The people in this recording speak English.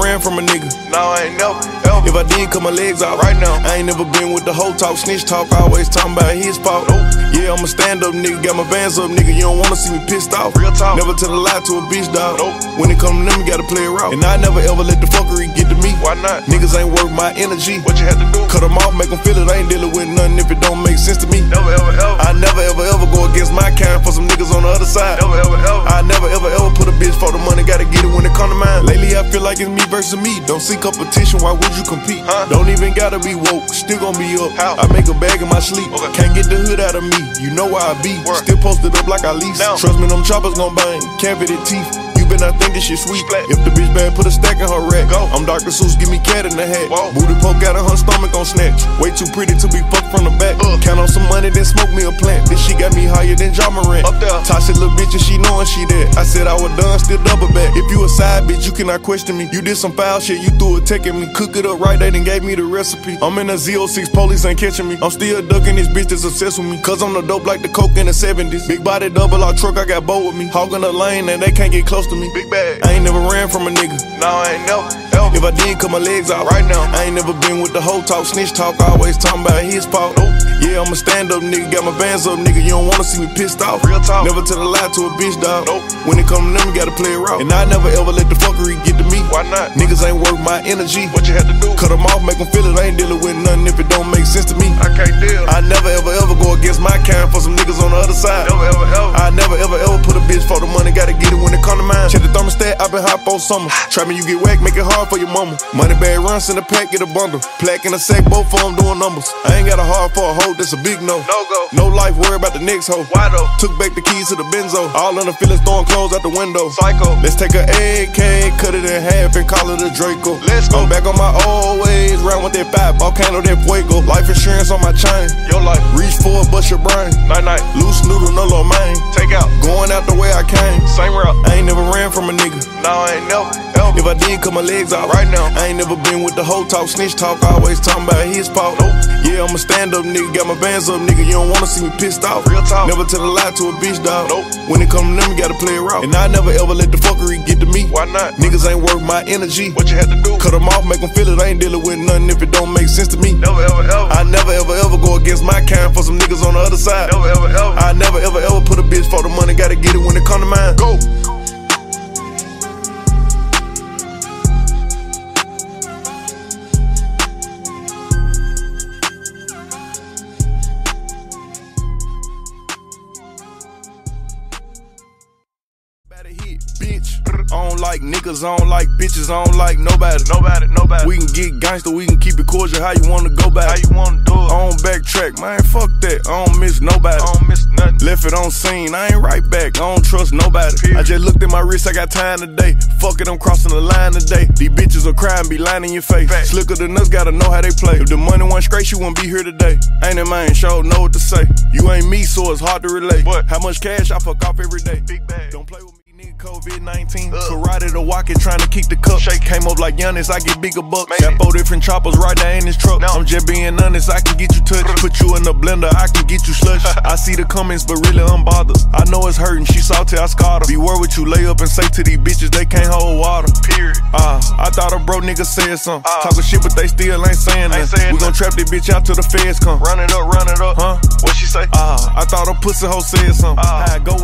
ran from a nigga. No, I ain't never, ever. If I did, cut my legs out Right now. I ain't never been with the whole talk, snitch talk, always talking about his fault. Yeah, I'm a stand-up nigga, got my bands up, nigga. You don't wanna see me pissed off. Real talk. Never tell a lie to a bitch, dog. When it come to them, you gotta play it raw. And I never ever let the fuckery get to me. Why not? Niggas ain't worth my energy. What you had to do? Cut them off, make them feel it. I ain't dealing with nothing if it don't make sense to me. Never, ever, ever. I never ever go against my kind for some niggas on the other side. Never, ever, ever. I never ever put a bitch for the money, gotta get it when it come to mine. Lately I feel like it's me versus me. Don't see competition, why would you compete? Don't even gotta be woke, still gon' be up. How? I make a bag in my sleep. Can't get the hood out of me, you know where I be. Still posted up like I lease. Trust me, them choppers gon' bang, cavity teeth. You better not think this shit sweet. If the bitch bad, put a stack in her rack. I'm Dr. Seuss, give me cat in the hat. Booty poke out of her stomach on snatch. Way too pretty to be fucked from the back. Count on some money, then smoke me a plant. This shit got me higher than John Morant. Up there. Toxic little bitch and she knowin' she that. I said I was done, still double back. If you a side bitch, you cannot question me. You did some foul shit, you threw a tech at me. Cook it up right, they done gave me the recipe. I'm in a Z06, police ain't catching me. I'm still ducking this bitch that's obsessed with me. Cause I'm the dope like the coke in the 70s. Big body double R truck, I got bow with me. Hogging the lane and they can't get close to me. Big bag. I ain't never ran from a nigga. No, I ain't never, ever. If I did, cut my legs out. Right now. I ain't never been with the whole talk, snitch talk, always talking about his fault. Yeah, I'm a stand-up nigga, got my bands up, nigga. You don't wanna see me pissed off. Real talk. Never tell a lie to a bitch, dog. When it come to them, you gotta play it raw. And I never ever let the fuckery get to me. Why not? Niggas ain't worth my energy. What you had to do? Cut them off, make them feel it. I ain't dealing with nothing if it don't make sense to me. I can't deal. I never ever go against my kind for some niggas on the other side. Never, ever, ever. I never ever put a bitch for the money, gotta get it when it come to mine. Check the thermostat, I been hot for summer. Trap me, you get whack, make it hard for your mama. Moneybagg runs in the pack, get a bundle. Plaque in a sack, both of them doing numbers. I ain't got a heart for a hoe, that's a big no. No go. No life, worry about the next hoe. Why though? Took back the keys to the benzo. All in the feelings, throwing clothes out the window. Psycho. Let's take a AK, cut it in half and call it a Draco. Let's go. I'm back on my old ways, round with that 5 volcano, that fuego. Life insurance on my chain. Your life. Reach for it, bust your brain. Night night. Loose noodle, no low main. Take out. Going out the way I came. Same route. I ain't never ran from a nigga. No, I ain't never, ever. If I did, cut my legs out. Right now. I ain't never been with the whole talk, snitch talk, always talking about his fault. Yeah, I'm a stand-up nigga, got my bands up, nigga. You don't wanna see me pissed off. Real talk. Never tell a lie to a bitch, dog. When it come to them, you gotta play it raw. And I never ever let the fuckery get to me. Why not? Niggas ain't worth my energy. What you had to do? Cut them off, make them feel it. I ain't dealing with nothing if it don't make sense to me. Never, ever, ever. I never ever go against my kind for some niggas on the other side. Never, ever, ever. I never ever put a bitch for the money, gotta get it when it come to mine. Go. Hit, bitch. I don't like niggas, I don't like bitches, I don't like nobody. Nobody. We can get gangster, we can keep it cordial. How you wanna go back? How you wanna do it? I don't backtrack, man. Fuck that. I don't miss nobody. I don't miss nothing. Left it on scene, I ain't right back. I don't trust nobody. Period. I just looked at my wrist, I got time today. Fuck it, I'm crossing the line today. These bitches will cry and be lying in your face. Fact. Slicker than us, gotta know how they play. If the money wasn't straight, you wouldn't be here today. Ain't it, man? Sure know what to say. You ain't me, so it's hard to relate. What? How much cash I fuck off every day? Big bag. Don't play with me. COVID-19, karate to walk it, trying to kick the cup. Shake. Came up like Giannis, I get bigger bucks. Maybe. Got 4 different choppers right there in this truck. No. I'm just being honest, I can get you touched. Put you in the blender, I can get you slush. I see the comments, but really I'm bothered. I know it's hurting, she salty, I scarred her. Beware what you lay up and say to these bitches, they can't hold water. Period. I thought a bro nigga said something. Talking shit, but they still ain't saying nothing. We gon' trap this bitch out till the feds come. Run it up. Huh? What she say? I thought a pussy hoe said something. I go